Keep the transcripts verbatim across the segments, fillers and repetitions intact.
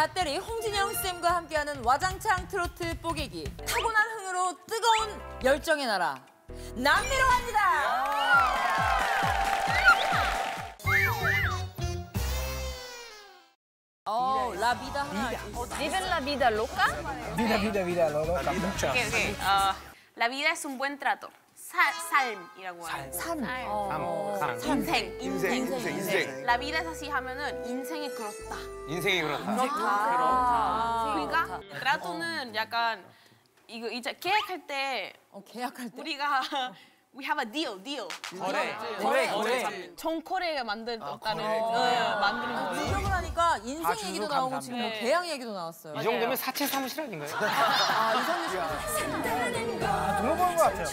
잣대리 홍진영 쌤과 함께하는 와장창 트로트 뽀개기. 타고난 흥으로 뜨거운 열정의 나라. 남미로 갑니다. 어, 라비다 하나. ¿Viven la vida loca? Vida, vida, vida, loca, mucha. Okay, okay. Uh, la vida es un buen trato. 사, 삶이라고 하는 거. 삶. 어, 삶. 인생, 인생, 인생, 인생. La vida es así 하면은 인생이 그렇다. 인생이 그렇다. 그렇다. 그러니까 트라토는 약간 이거 이제 계약할 때 어, 계약할 때. 우리가 we have a deal, deal. 거래. 거래, 거래. 정거래가 만든다는 네, 만드는 거. 분석을 하니까 인생 아, 얘기도 주소 나오고 감사합니다. 지금 뭐 네. 계약 얘기도 나왔어요. 이 정도면 사채 사무실 아닌가요? 아, 이상민 씨. 아, 들어본 것 같아요.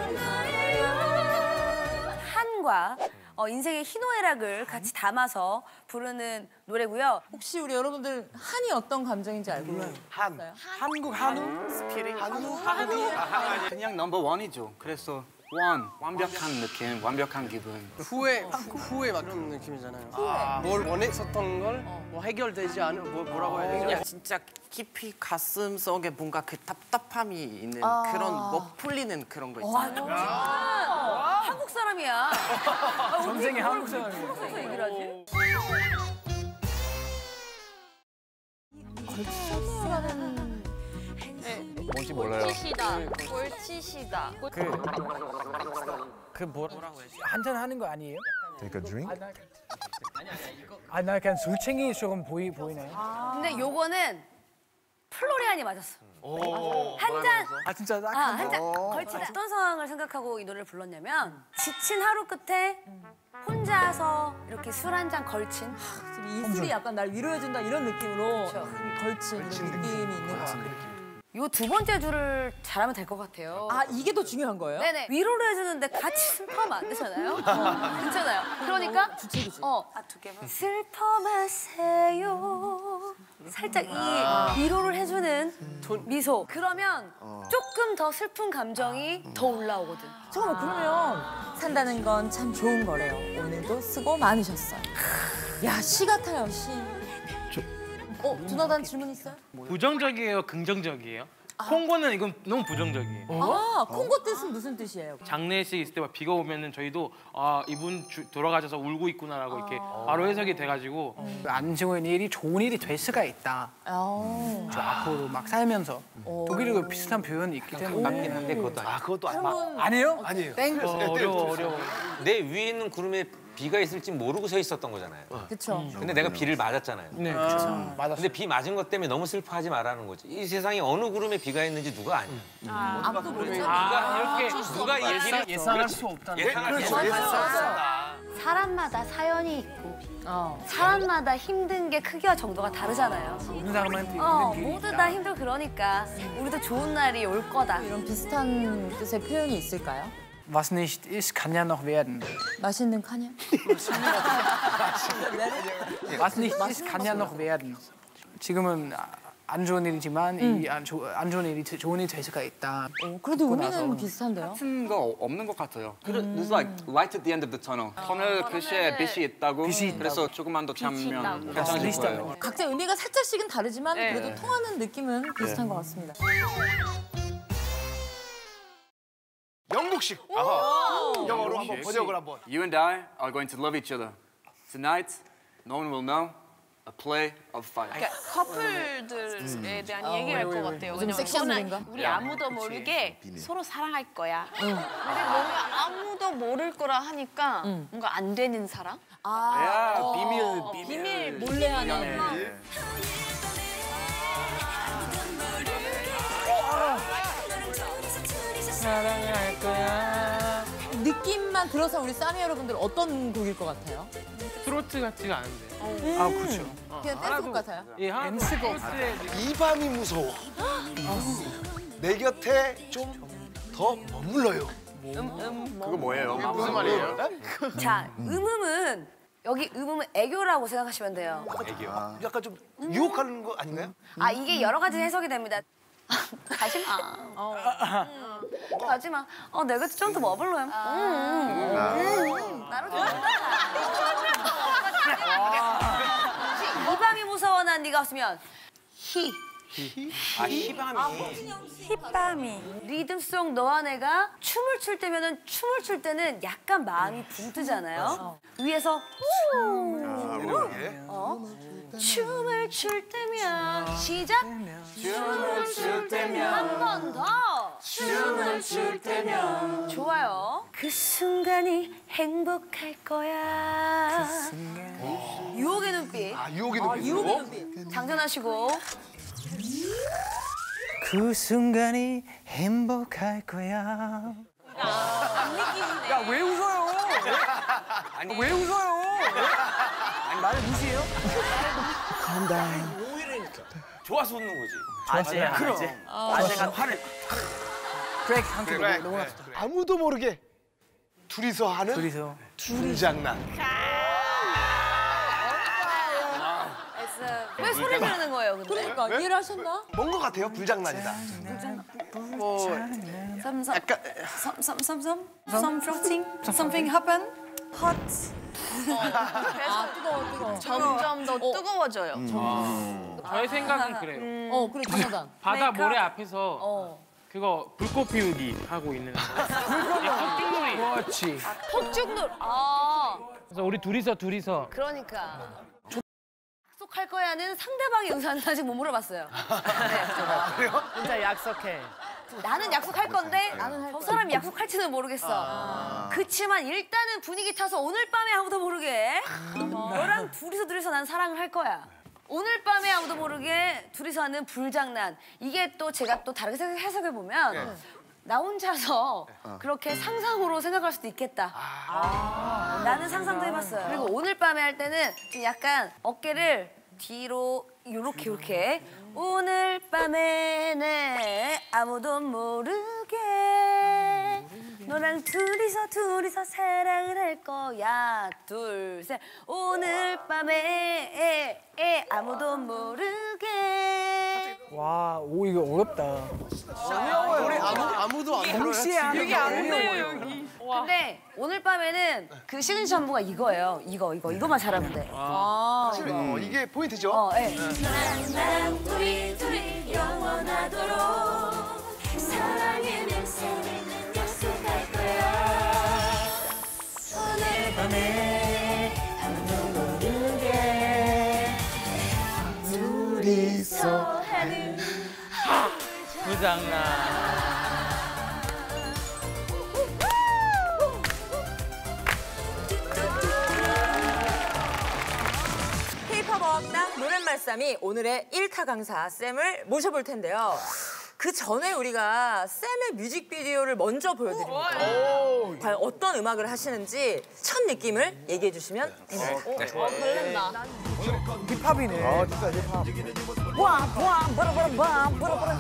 한과 어, 인생의 희노애락을 같이 담아서 부르는 노래고요. 혹시 우리 여러분들 한이 어떤 감정인지 알고 있어요? 한. 한국 한우? 스피릿? 한우? 한우? 그냥 넘버 원이죠. 그래서 원, 완벽한 느낌, 완벽한 기분. 후회, 후, 후회 막 그런 느낌이잖아요. 뭘 원했었던 걸 뭐 해결되지 않은 뭐, 뭐라고 해야 되죠? 그냥 진짜 깊이 가슴 속에 뭔가 그 답답함이 있는 그런 못 풀리는 그런 거 있잖아요. 아, 한국 사람이야. 전생에 한국 사람이에요. 무슨 얘기를 하지? 걸치셨어라는 뭔지 몰라요. 골치시다. 골치시다. 그, 그 뭐라고 해야지? 한잔 하는 거 아니에요? Take a drink? 아, 나 약간 술챙이 조금 보이, 보이나요? 근데 요거는 플로리안이 맞았어. 한 잔, 아, 진짜 딱 아, 한 한 번. 잔. 걸치다. 어떤 상황을 생각하고 이 노래를 불렀냐면 지친 하루 끝에 혼자서 이렇게 술 한 잔 걸친 지금 이 술이 약간 날 위로해준다 이런 느낌으로 그렇죠. 걸친 이런 느낌이 있는 것 같아요. 요 두 번째 줄을 잘하면 될 것 같아요. 아, 이게 더 중요한 거예요? 네네. 위로를 해주는데 같이 슬퍼하면 안 되잖아요. 어, 괜찮아요. 그러니까 주책이지. 어, 아, 두 개만. 슬퍼 마세요. 살짝 이 위로를 해주는 미소. 그러면 조금 더 슬픈 감정이 더 올라오거든. 잠깐만, 그러면 산다는 건 참 좋은 거래요. 오늘도 수고 많으셨어요. 야, 시 같아요, 시. 어, 두나단 질문 있어요? 부정적이에요, 긍정적이에요? 콩고는 이건 너무 부정적이에요. 아, 콩고 뜻은 무슨 뜻이에요? 장례식 있을 때 막 비가 오면은 저희도 아 이분 주, 돌아가셔서 울고 있구나라고 이렇게 바로 해석이 돼가지고 안 좋은 일이 좋은 일이 될 수가 있다. 아, 저 앞으로 막 살면서 독일어도 비슷한 표현이 있기 때문에. 맞긴 한데 그것도 아니에요. 아, 그것도 아니 아니에요? 아니에요. 땡. 어, 어려워 어려워. 내 위에 있는 구름에 비가 있을지 모르고 서 있었던 거잖아요. 그쵸. 근데 내가 비를 맞았잖아요. 네. 아, 맞았어. 근데 비 맞은 것 때문에 너무 슬퍼하지 말라는 거지. 이 세상에 어느 구름에 비가 있는지 누가 아냐. 아무도 모르죠. 아 이렇게 누가 얘기를 예상할 수 없다는. 예상할 수 없다. 사람마다 사연이 있고 어. 사람마다 힘든 게 크기와 정도가 다르잖아요. 모든 사람한테 어, 힘든 길이 모두 있다. 다 힘들고 그러니까 우리도 좋은 날이 올 거다. 이런 비슷한 뜻의 표현이 있을까요? Was nicht ist, kann ja noch werden. 맛있는 카냐? Was nicht ist, kann ja noch werden. 지금은 안 좋은 일이지만 이 안 좋은 일이 좋은 일이 될 수가 있다. 어, 그래도 의미는 나서. 비슷한데요? 같은 거 없는 것 같아요. There's like light at the end of the tunnel. 터널 끝에 빛이 있다고. 빛이 있다고. 그래서 조금만 더 참으면 괜찮을 거예요. 각자 의미가 살짝씩은 다르지만 네. 그래도 통하는 느낌은 비슷한 것 같습니다. 영국식. 아하. 영어로 한번 번역을 한번. You and I are going to love each other. Tonight, no one will know. A play of fire. 그러니까 커플들에 대한 얘기를 할 것 같아요. 좀 섹시한 저는 노래인가? 우리 아무도 모르게 서로 사랑할 거야. 근데 뭔가 아무도 모를 거라 하니까 뭔가 안 되는 사랑? 야, 비밀, 비밀. 비밀 몰래 하는. 사랑할 거야. 느낌만 들어서 우리 싸미 여러분들 어떤 곡일 것 같아요? 트로트 같지가 않은데. 아, 그렇죠. 그냥 댄스곡 같아요? 예, 하나도 트로트에 이 밤이 무서워. 내 곁에 좀 더 머물러요. 그거 뭐예요? 무슨 말이에요? 자, 음음은 여기 음음은 애교라고 생각하시면 돼요. 약간 좀 유혹하는 거 아닌가요? 아, 이게 여러 가지 해석이 됩니다. 가지 마. 음. 가지 마. 어, 내 곁에 좀 더 머물러요. 음, 음, 음. 나로 좋다. 이 힙밤이 무서워 난 네가 없으면 히. 아, 희밤이. 힙밤이. 리듬송 너와 내가 춤을 출 때면은 춤을 출 때는 약간 마음이 붕 뜨잖아요. 위에서 어? 춤을 출 때면 시작. 춤을 출 때면 한 번 더. 춤을 출 때면 좋아요. 그 순간이 행복할 거야. 그 순간. 유혹의 눈빛. 아, 유혹의 눈빛. 아, 유혹의 눈빛. 장전하시고. 그 순간이 행복할 거야. 안 느끼시네. 야, 왜 웃어요? 아니, 왜 웃어요? 아니, 나를 무시해요? 좋아서 웃는 거지. 아재, 그럼. 아재. 아재가 화를. 그래, 함께 그래, 너무 그래. 아무도 모르게 둘이서 하는 둘이서. 불장난. 왜 소리 지르는 거예요, 근데? 그러니까 이해를 하셨나? 뭔 것 같아요? 불장난이다. 뭐 Some, some, 약간 some, some, some, some, some something, something happen. Hot. 아 뜨거워 뜨거워. 점점 더 뜨거워져요. 저의 생각은 그래요. 어 그래 조나단. 바다 모래 앞에서 어. 그거 불꽃 피우기 하고 있는 폭죽놀이. 그렇지. 폭죽놀. 아, 그래서 우리 둘이서 둘이서 그러니까. 약속할 거야는 상대방의 의사는 아직 못 물어봤어요. 그래요? 진짜 약속해. 나는 약속할 건데 나는 저 사람이 약속할지는 모르겠어. 그치만 일단은 분위기 타서 오늘 밤에 아무도 모르게 너랑 둘이서 둘이서 난 사랑을 할 거야. 오늘 밤에 아무도 모르게 둘이서 하는 불장난. 이게 또 제가 또 다르게 해석해 보면 나 혼자서 그렇게 상상으로 생각할 수도 있겠다. 아, 나는 상상도 해봤어요. 그리고 오늘 밤에 할 때는 좀 약간 어깨를 뒤로 요렇게 요렇게 오늘 밤에 내 아무도 모르게 너랑 둘이서 둘이서 사랑을 할 거야. 둘, 셋. 오늘 밤에 에, 에, 아무도 모르게. 와, 오, 이거 어렵다. 노래 아무 아무도 안 불러요. 동시에 하는 이게 안 돼요 여기. 근데 오늘 밤에는 그 시그니처 안무가 이거예요. 이거, 이거, 이거만 잘하면 돼. 사실 어, 이게 포인트죠. 어, 예. 나랑 우리 둘이 영원하도록 사랑의 냄새는 약속할 거야. 오늘 밤에 아무도 모르게 둘이서 하는 부장난. K-팝 어학당 노랫말쌈이 오늘의 일 타 강사 쌤을 모셔볼 텐데요. 그 전에 우리가 쌤의 뮤직비디오를 먼저 보여드립니다. 과연 어떤 음악을 하시는지 첫 느낌을 얘기해 주시면 됩니다. 어, 설렌다. 힙합이네. 아, 진짜 힙합. 부암 부암 버라버라 부암 버라버라.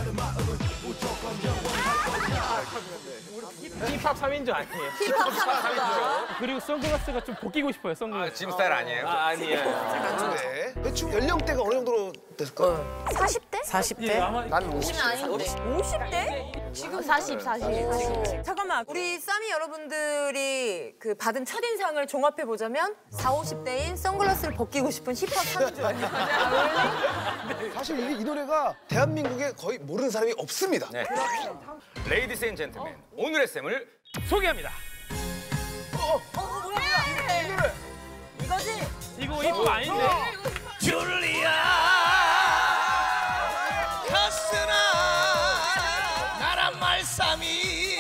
힙합 삼인조 아니에요? 힙합 삼인조. 그리고 선글라스가 좀 벗기고 싶어요. 선글라스. 지금 스타일 아니에요? 아, 아니에요. 네. 대충 연령대가 어느 정도로 됐을까요? 사십 대? 사십 대? 난 오십. 오십 대? 지금 사십, 사십. 잠깐만, 우리 쌈이 여러분들이 그 받은 첫인상을 종합해 보자면 사오십 대인 선글라스를 벗기고 싶은 힙합 삼인조예요. 사실 이, 이 노래가 대한민국에 거의 모르는 사람이 없습니다. 네. 레이디스 앤 젠틀맨, 오늘의 쌤을 소개합니다. 어, 뭐야? 이 노래. 이거지? 이거 힙합 아닌데? 줄리아 카스나 나란 말싸미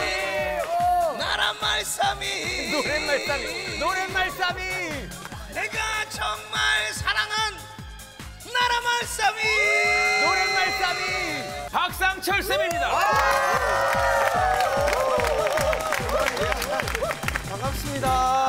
나란 말싸미 노랫말싸미. 노랫말싸미. 내가 정말 사랑한 나란 말싸미 노랫말싸미. 박상철 쌤입니다. 반갑습니다.